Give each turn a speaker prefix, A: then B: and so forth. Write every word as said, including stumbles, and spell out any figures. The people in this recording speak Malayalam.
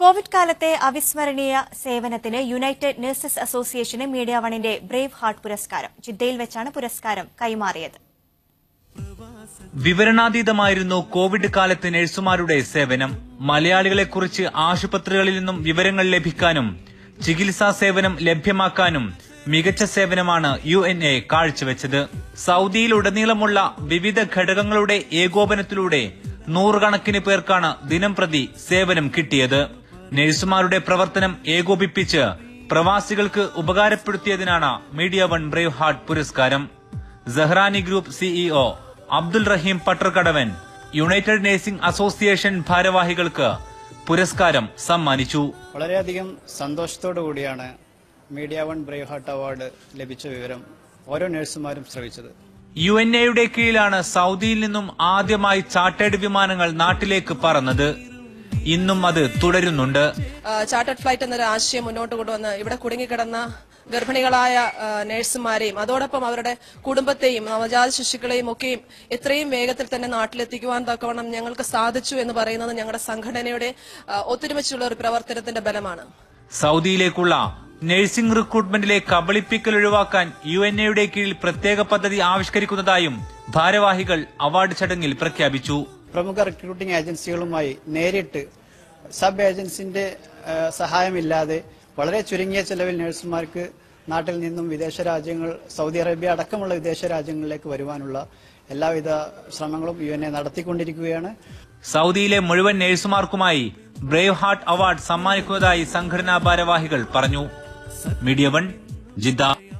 A: കോവിഡ് കാലത്തെ അവിസ്മരണീയ സേവനത്തിന് യുണൈറ്റഡ് നഴ്സസ് അസോസിയേഷന് മീഡിയ വണിന്റെ ബ്രേവ് ഹാർട്ട് പുരസ്കാരം ജിദ്ദയിൽ വെച്ചാണ് പുരസ്കാരം കൈമാറിയത്.
B: വിവരണാതീതമായിരുന്നു കോവിഡ് കാലത്ത് നഴ്സുമാരുടെ സേവനം. മലയാളികളെക്കുറിച്ച് ആശുപത്രികളിൽ നിന്നും വിവരങ്ങൾ ലഭിക്കാനും ചികിത്സാ സേവനം ലഭ്യമാക്കാനും മികച്ച സേവനമാണ് യു എൻ എ കാഴ്ചവെച്ചത്. സൌദിയിലുടനീളമുള്ള വിവിധ ഘടകങ്ങളുടെ ഏകോപനത്തിലൂടെ നൂറുകണക്കിന് പേർക്കാണ് ദിനംപ്രതി സേവനം കിട്ടിയത്. നഴ്സുമാരുടെ പ്രവർത്തനം ഏകോപിപ്പിച്ച് പ്രവാസികൾക്ക് ഉപകാരപ്പെടുത്തിയതിനാണ് മീഡിയ വൺ ബ്രേവ് ഹാർട്ട് പുരസ്കാരം. Zahrani group CEO Abdul Rahim Pattarkadavan united nursing association ഭാരവാഹികൾക്ക് പുരസ്കാരം സമ്മാനിച്ചു.
C: വളരെയധികം സന്തോഷത്തോടു കൂടിയാണ് Media One brave heart award ലഭിച്ച വിവരം ഓരോ നഴ്സുമാരും ശ്രവിച്ചത്.
B: യു എൻ എയുടെ കീഴിലാണ് സൌദിയിൽ നിന്നും ആദ്യമായി ചാർട്ടേഡ് വിമാനങ്ങൾ നാട്ടിലേക്ക് പറന്നത്. ഇന്നും അത് തുടരുന്നുണ്ട്.
D: ചാർട്ടേഡ് ഫ്ലൈറ്റ് എന്നൊരു ആശയം മുന്നോട്ട് കൊണ്ടുവന്ന് ഇവിടെ കുടുങ്ങിക്കിടന്ന ഗർഭിണികളായ നഴ്സുമാരെയും അതോടൊപ്പം അവരുടെ കുടുംബത്തെയും നവജാത ശിശുക്കളെയും ഒക്കെയും എത്രയും വേഗത്തിൽ തന്നെ നാട്ടിലെത്തിക്കുവാൻ തക്കവണ്ണം ഞങ്ങൾക്ക് സാധിച്ചു എന്ന് പറയുന്നത് ഞങ്ങളുടെ സംഘടനയുടെ ഒത്തൊരുമിച്ചുള്ള ഒരു പ്രവർത്തനത്തിന്റെ ബലമാണ്.
B: സൌദിയിലേക്കുള്ള നഴ്സിംഗ് റിക്രൂട്ട്മെന്റിലെ കബളിപ്പിക്കൽ ഒഴിവാക്കാൻ യു എൻ എയുടെ കീഴിൽ പ്രത്യേക പദ്ധതി ആവിഷ്കരിക്കുന്നതായും ഭാരവാഹികൾ അവാർഡ് ചടങ്ങിൽ പ്രഖ്യാപിച്ചു.
C: പ്രമുഖ റിക്രൂട്ടിംഗ് ഏജൻസികളുമായി നേരിട്ട് സബ് ഏജൻസിന്റെ സഹായമില്ലാതെ വളരെ ചുരുങ്ങിയ ചെലവിൽ നഴ്സുമാർക്ക് നാട്ടിൽ നിന്നും വിദേശ രാജ്യങ്ങൾ സൗദി അറേബ്യ അടക്കമുള്ള വിദേശ രാജ്യങ്ങളിലേക്ക് വരുവാനുള്ള എല്ലാവിധ ശ്രമങ്ങളും യു എൻ എ നടത്തിക്കൊണ്ടിരിക്കുകയാണ്.
B: സൗദിയിലെ മുഴുവൻ നഴ്സുമാർക്കുമായി ബ്രേവ് ഹാർട്ട് അവാർഡ് സമ്മാനിക്കുന്നതായി സംഘടനാ ഭാരവാഹികൾ പറഞ്ഞു. Media One Jeddah.